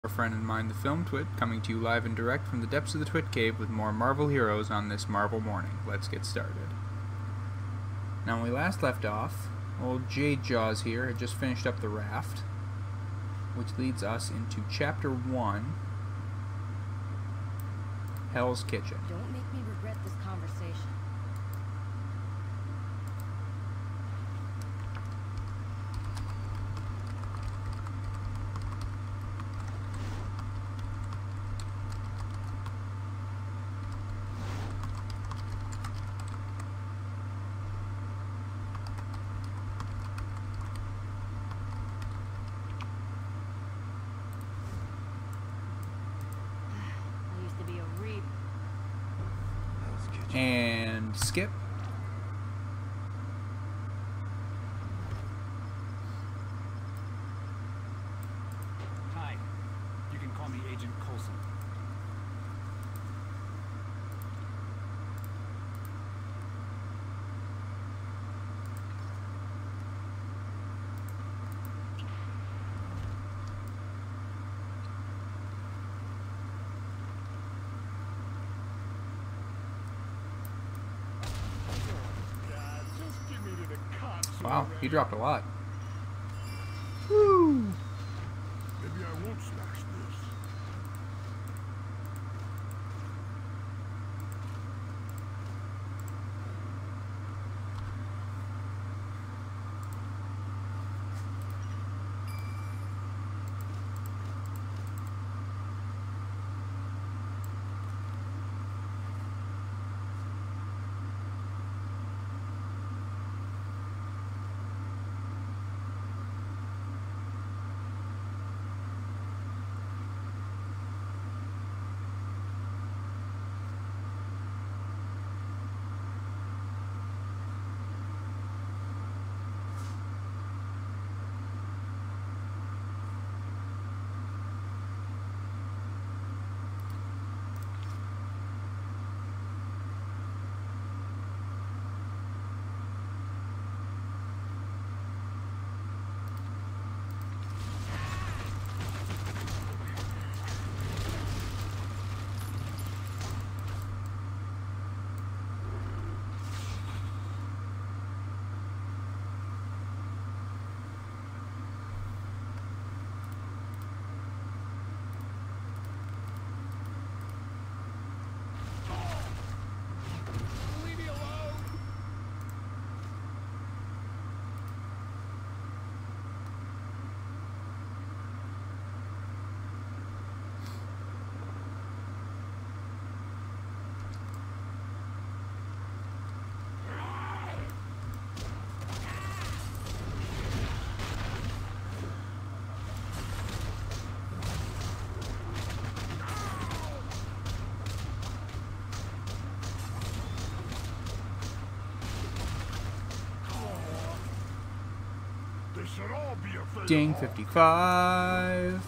Our friend and mine, the Film Twit, coming to you live and direct from the depths of the Twit Cave with more Marvel heroes on this Marvel morning. Let's get started. Now, when we last left off, old Jade Jaws here had just finished up the raft, which leads us into Chapter 1, Hell's Kitchen. Don't make me regret this conversation. And skip. Hi, you can call me Agent Coulson. Wow, he dropped a lot. Woo! Maybe I won't smash this. They should all be afraid. Ding, 55.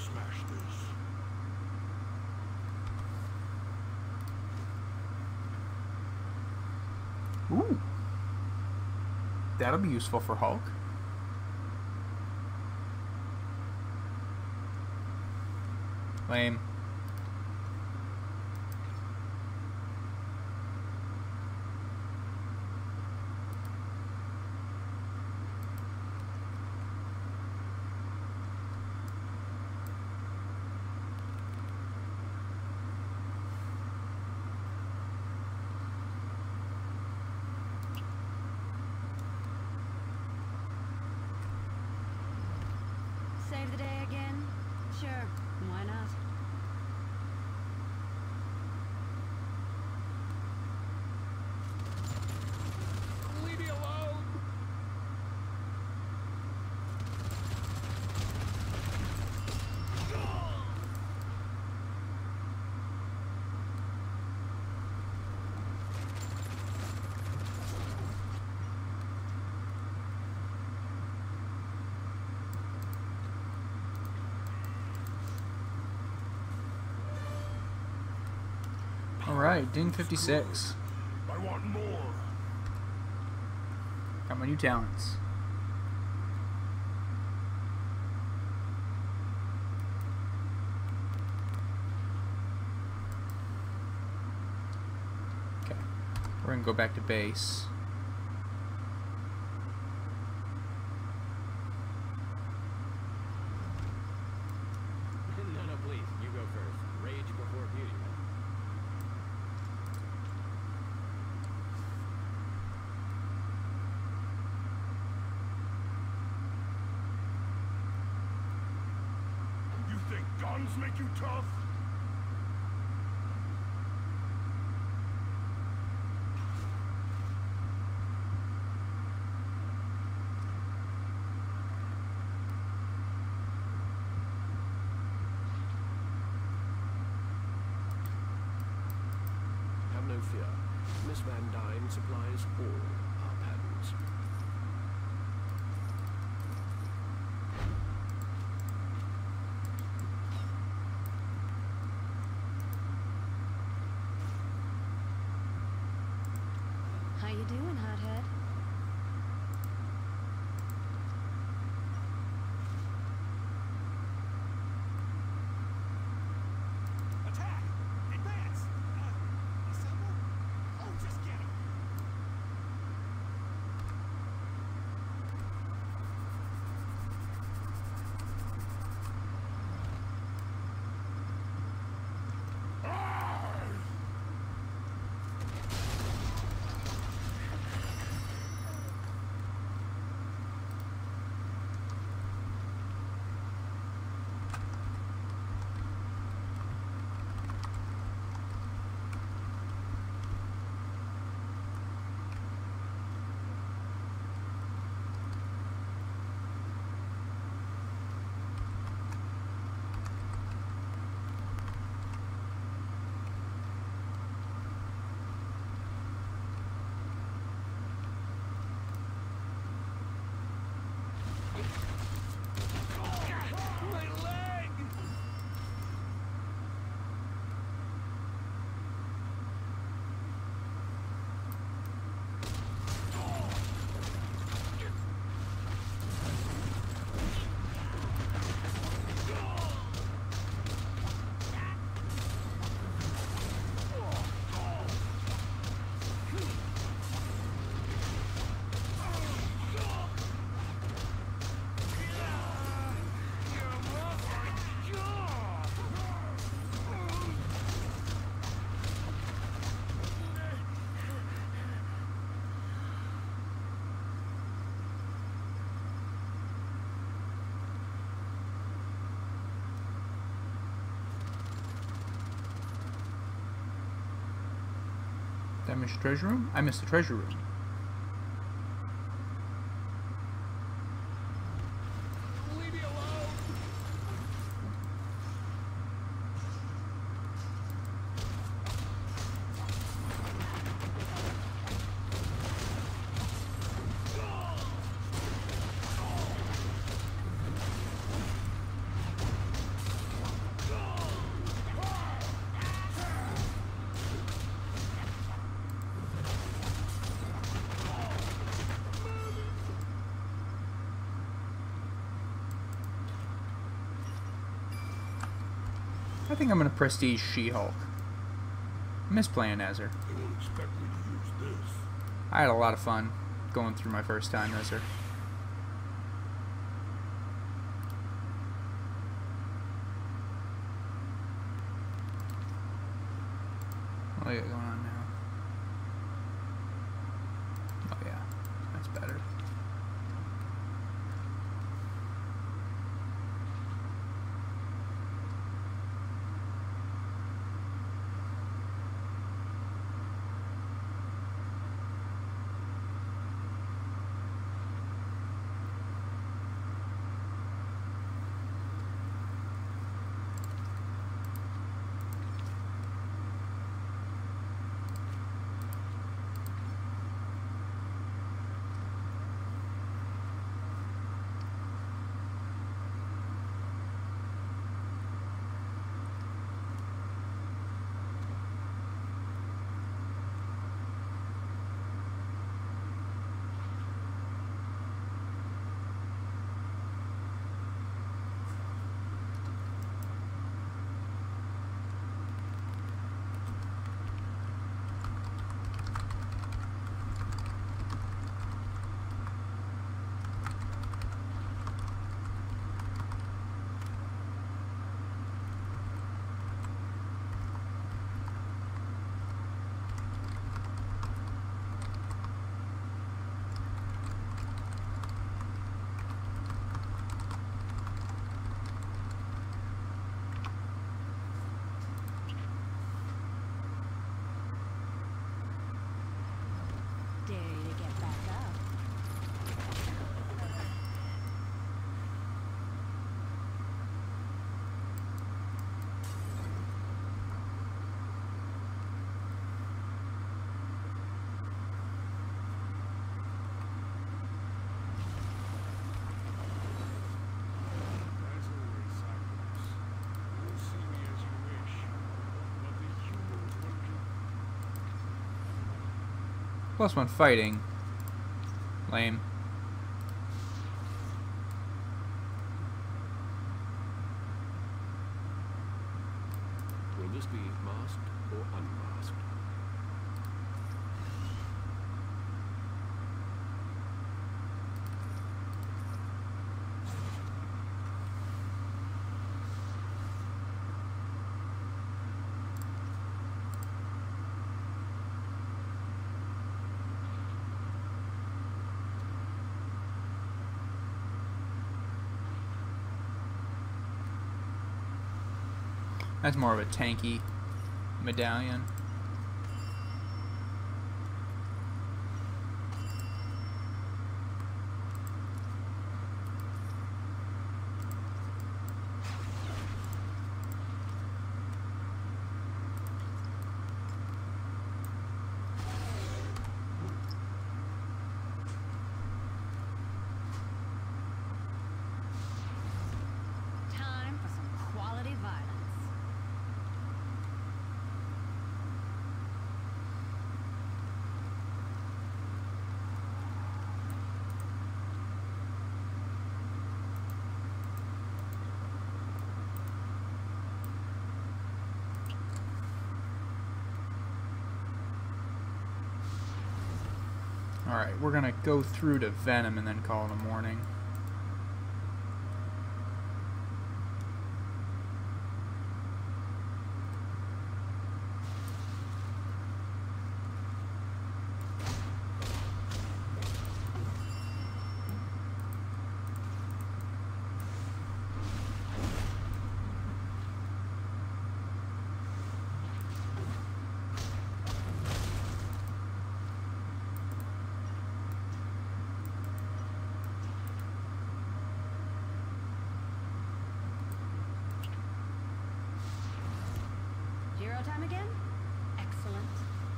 smash this. Ooh. That'll be useful for Hulk. Lame. Save the day again? Sure, why not? Leave me alone! Alright, Ding 56. I want more. Got my new talents. Okay. We're gonna go back to base. No, please. You go first. Rage before beauty. You think guns make you tough? Have no fear. Miss Van Dyne supplies all our patents. How you doing, hothead? Attack! Advance! Assemble? Oh, just get him! My leg! Did I miss the treasure room? I missed the treasure room. Leave me alone! think I'm gonna prestige She-Hulk. I miss playing as her. They won't expect me to use this. I had a lot of fun going through my first time as her. What do you got going on now? Oh yeah, that's better. Dare you to get back up. As always, Cyclops. You'll see me as you wish. But the humans will do. +1 fighting. Lame. Will this be masked or unmasked? That's more of a tanky medallion. Time for some quality violence. Alright, we're gonna go through to Venom and then call it a morning. Zero time again? Excellent.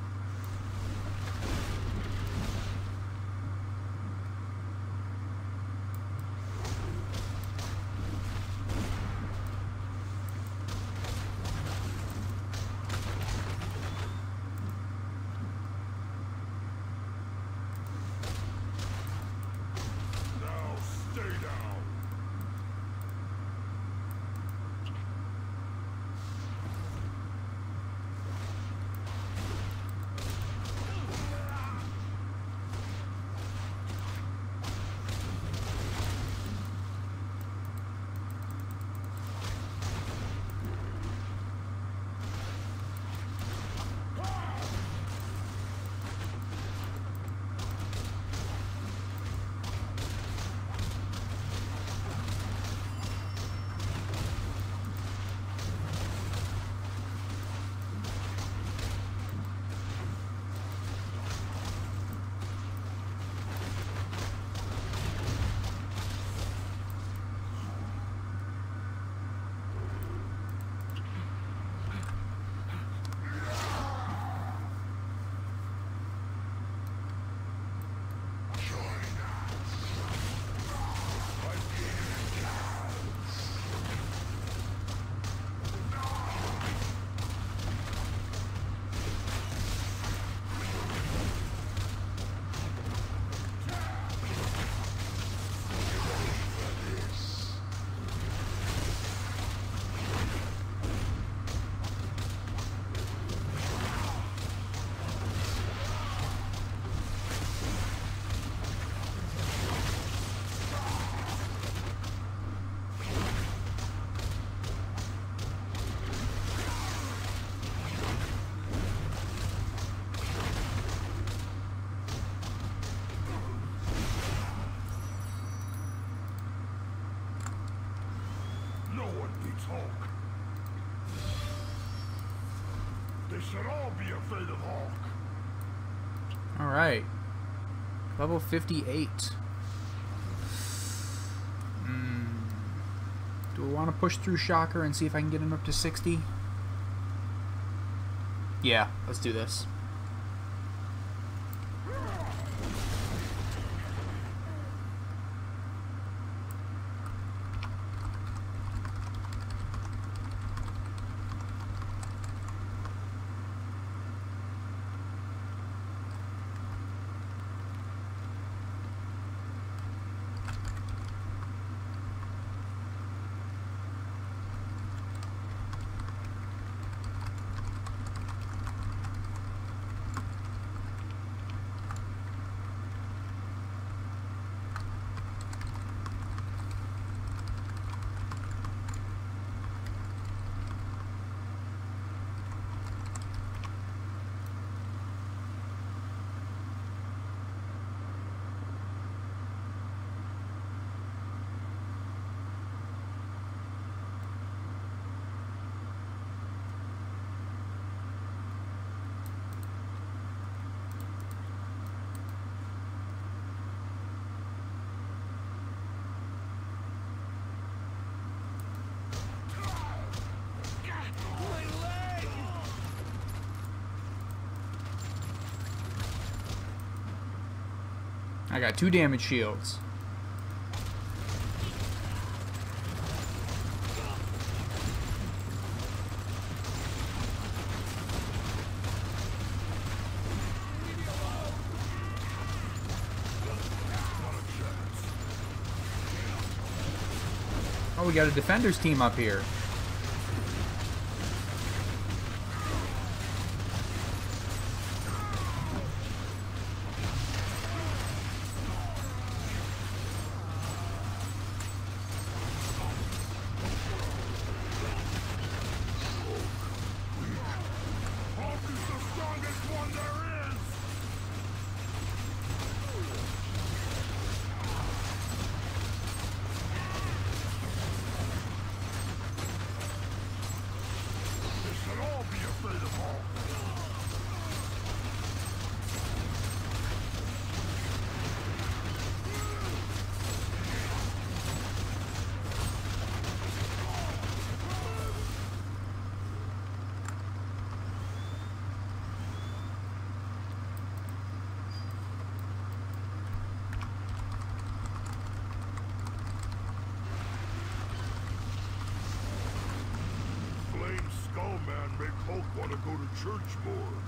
Now stay down. They should all be afraid of Hulk. Alright. Level 58. Do we want to push through Shocker and see if I can get him up to 60? Yeah, let's do this. I got 2 damage shields. Oh, we got a defenders team up here. Hulk is the strongest one there is! They should all be afraid of Hulk. Flame Skullman make Hulk want to go to church more.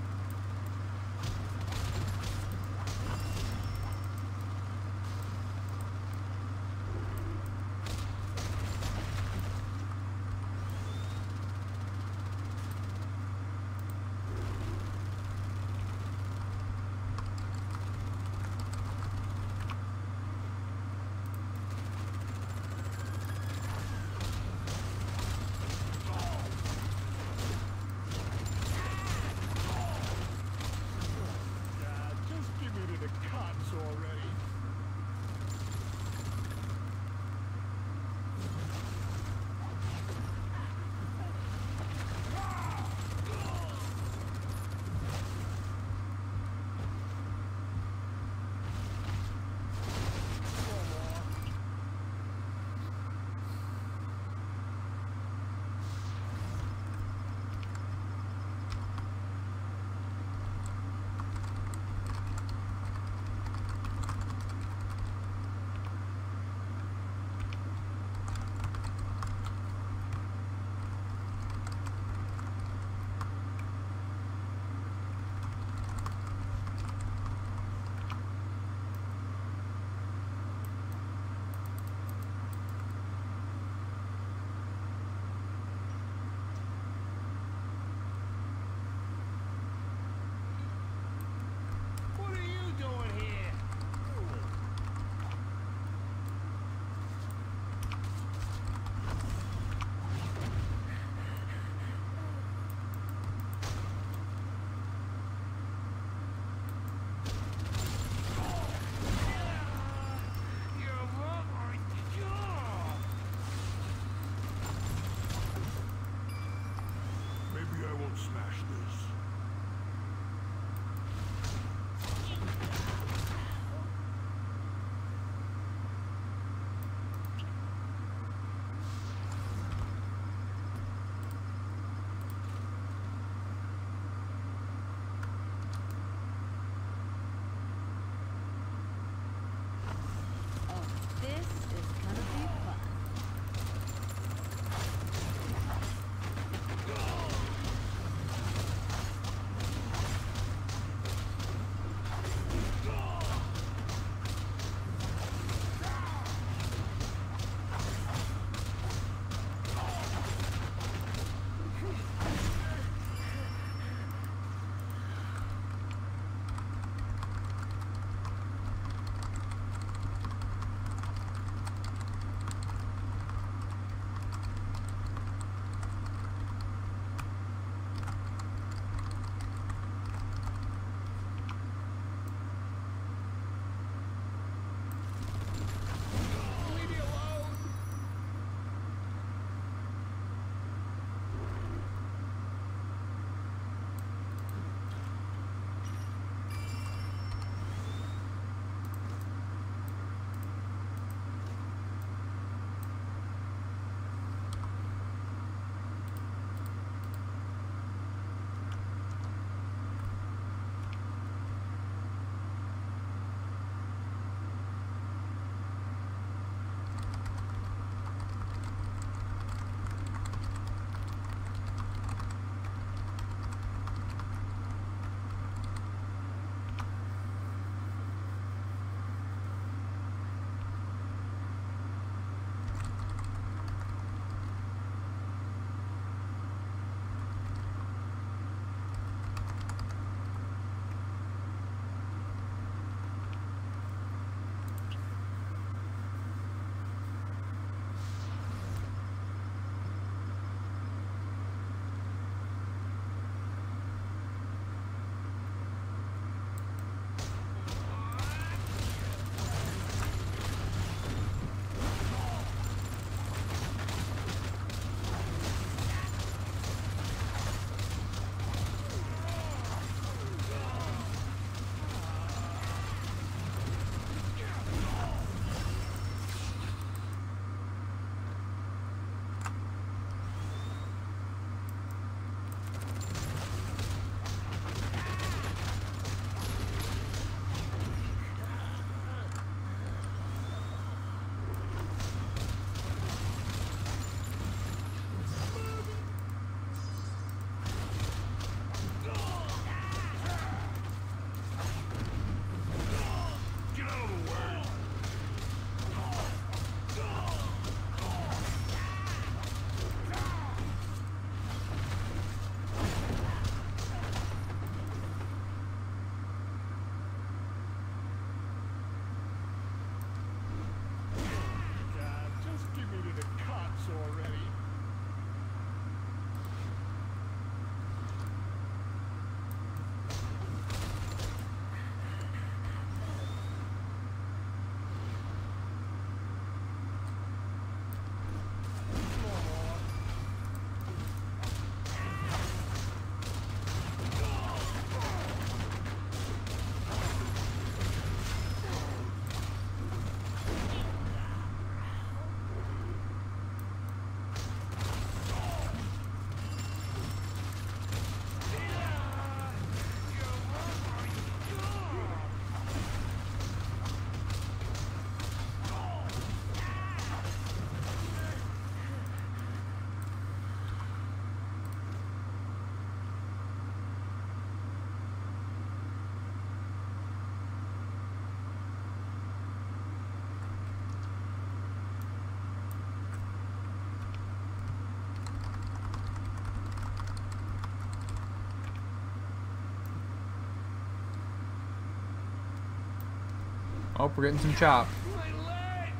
Oh, we're getting some chop. My leg!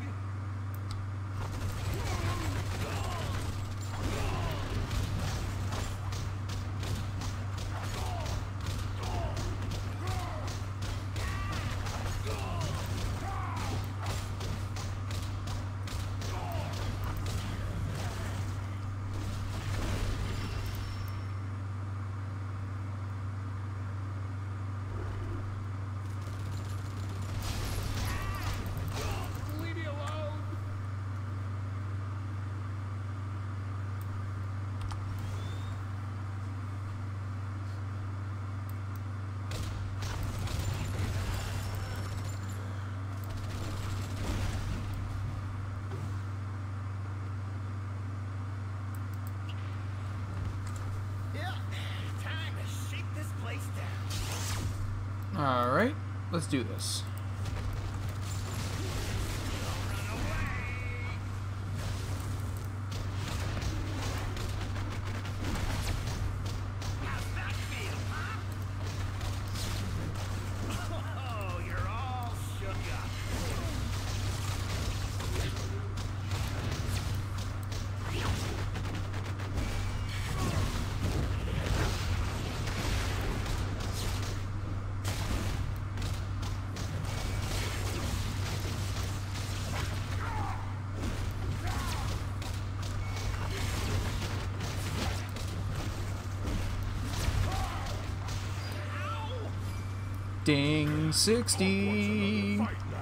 Leave me alone! Yeah, time to shake this place down. Alright, let's do this. How's that feel, huh? Oh, you're all shook up. Ding 60. Fight now.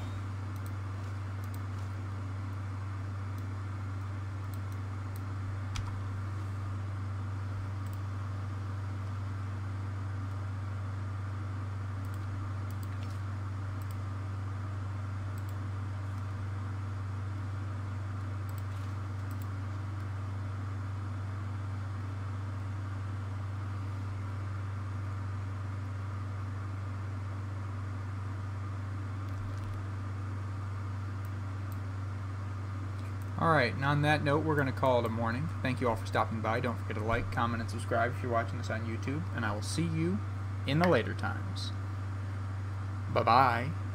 Alright, and on that note, we're going to call it a morning. Thank you all for stopping by. Don't forget to like, comment, and subscribe if you're watching this on YouTube. And I will see you in the later times. Bye-bye.